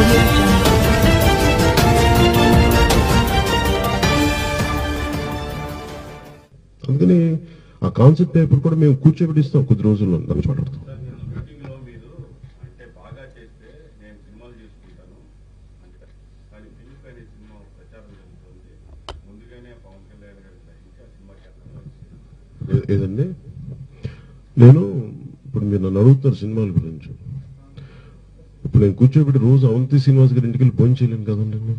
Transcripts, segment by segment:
అందుకని ఆ concept paper కూడా మేము కూర్చోబెట్టిస్తాం కొద్ది రోజుల్లో దాన్ని మాట్లాడతాం. ఏదండి నేను ఇప్పుడు మీరు నన్ను అడుగుతున్నారు సినిమాల గురించి. ఇప్పుడు నేను కూర్చోబెట్టి రోజు అవంతి శ్రీనివాస్ గారి ఇంటికి వెళ్ళి భోజనం చేయలేను కదండి నేను.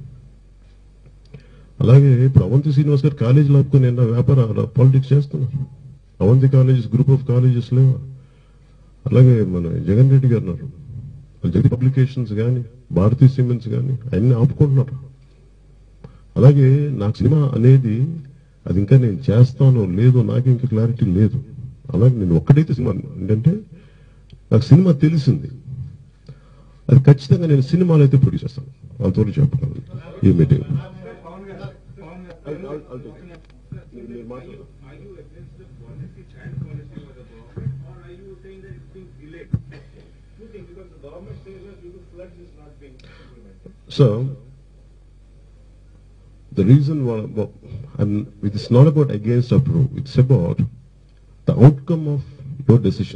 అలాగే ఇప్పుడు అవంతి శ్రీనివాస్ గారు కాలేజీలు ఆపుకొని వ్యాపార పాలిటిక్స్ చేస్తున్నారు. Avanti colleges group of colleges లేవా? అలాగే మన జగన్ రెడ్డి గారు ఉన్నారు, జగన్ పబ్లికేషన్స్ కానీ భారతీయ సిమెంట్స్ కానీ అన్ని ఆపుకుంటున్నారు. అలాగే నాకు సినిమా అనేది అది ఇంకా నేను చేస్తానో లేదో నాకు ఇంకా క్లారిటీ లేదు. అలాగే నేను ఒక్కడైతే సినిమా ఏంటంటే నాకు సినిమా తెలిసింది, అది ఖచ్చితంగా నేను సినిమాలో అయితే ప్రొడ్యూస్ చేస్తాను. అంతవరకు చెప్పగలను ఈ meeting. So the reason why it's not about against or pro, it's about the outcome of your decision.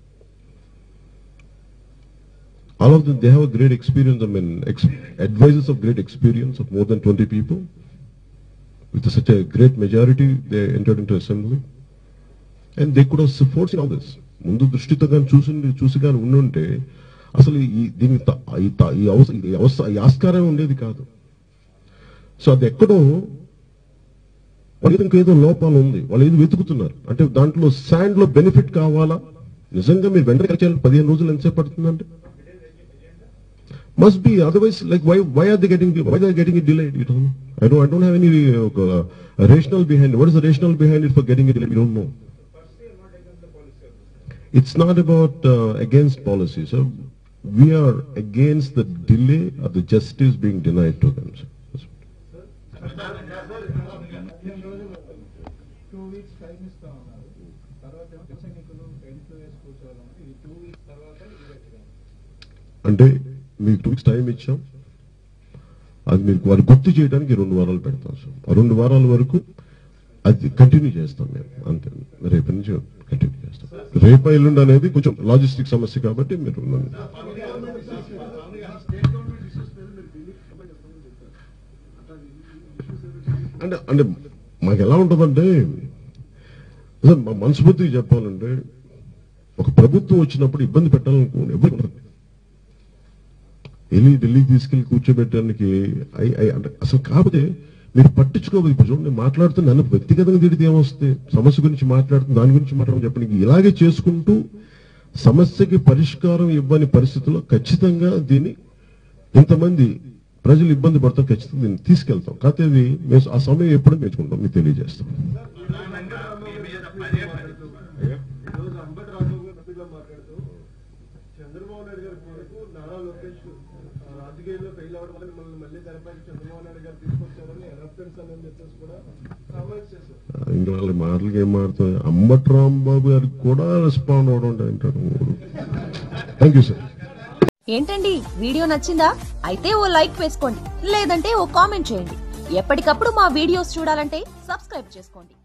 All of them, they have a great experience. I mean, advisors of great experience of more than 20 people. With such a great majority, they entered into assembly. And they could have supported all this. ముందు దృష్టితో కానీ చూసి కానీ ఉండుంటే అసలు ఈ ఆస్కారం ఉండేది కాదు. సో అది ఎక్కడో వాళ్ళకి ఇంకేదో లోపాలు ఉంది, వాళ్ళు ఏదో వెతుకుతున్నారు. అంటే దాంట్లో శాండ్ లో బెనిఫిట్ కావాలా? నిజంగా మీరు వెంటనే ఖర్చు 15 రోజులు ఎంతసేపు పడుతుందంటే must be, otherwise like why are they getting it delayed? You don't know. I don't have any rationale behind it. What is the rationale behind it for getting it delayed? We don't know. It's not about against policy, sir. We are against the delay of the justice being denied to them, sir. 2 weeks time ఇస్తా ఉన్నారు. తర్వాత technical employees కూర్చోవాలంటే ఈ 2 weeks తర్వాత అంటే మీకు 2 weeks time ఇచ్చాం, అది మీకు వారు గుర్తు చేయడానికి 2 వారాలు పెడతాం సార్. ఆ 2 వారాల వరకు అది కంటిన్యూ చేస్తాం మేము, అంతే. రేపటి నుంచి కంటిన్యూ చేస్తాం. రేపు ఎల్లుండి అనేది కొంచెం లాజిస్టిక్ సమస్య కాబట్టి మీరు అంటే మాకు ఎలా ఉంటుందంటే మనస్ఫూర్తిగా చెప్పాలంటే ఒక ప్రభుత్వం వచ్చినప్పుడు ఇబ్బంది పెట్టాలనుకోండి ఎవరికి ఉంటుంది. ఢిల్లీకి తీసుకెళ్లి కూర్చోబెట్టడానికి అసలు కాకపోతే మీరు పట్టించుకోవాలి. ఇప్పుడు చూడండి, మాట్లాడుతూ నన్ను వ్యక్తిగతంగా తిడితే ఏమొస్తే, సమస్య గురించి మాట్లాడుతూ దాని గురించి మాట్లాడమని చెప్పండి. ఇలాగే చేసుకుంటూ సమస్యకి పరిష్కారం ఇవ్వని పరిస్థితుల్లో ఖచ్చితంగా దీన్ని ఇంతమంది ప్రజలు ఇబ్బంది పడతాం, ఖచ్చితంగా దీన్ని తీసుకెళ్తాం. కాకపోతే అది మేము ఆ సమయం ఎప్పుడు నేర్చుకుంటాం మీకు తెలియజేస్తాం. చంద్రబాబు నాయుడు గారి కొడుకు నారా లోకేష్ రాజకీయాల్లో ఫెయిల్ అవడం వల్ల మిమ్మల్ని మళ్ళీ తెరపైకి చంద్రబాబు నాయుడు గారు తీసుకొచ్చారని ఎలక్ట్రెన్స్ అని చెప్పేసి కూడా కామెంట్స్ చేశారు. ఇంకా వాళ్ళ మాటలకి ఏం మారుతుంది. అంబటి రాంబాబు గారికి కూడా రెస్పాండ్ అవడం అంటారు. Thank you sir. ఏంటండి, వీడియో నచ్చిందా? అయితే ఓ లైక్ వేసుకోండి, లేదంటే ఓ కామెంట్ చేయండి. ఎప్పటికప్పుడు మా వీడియోస్ చూడాలంటే సబ్స్క్రైబ్ చేసుకోండి.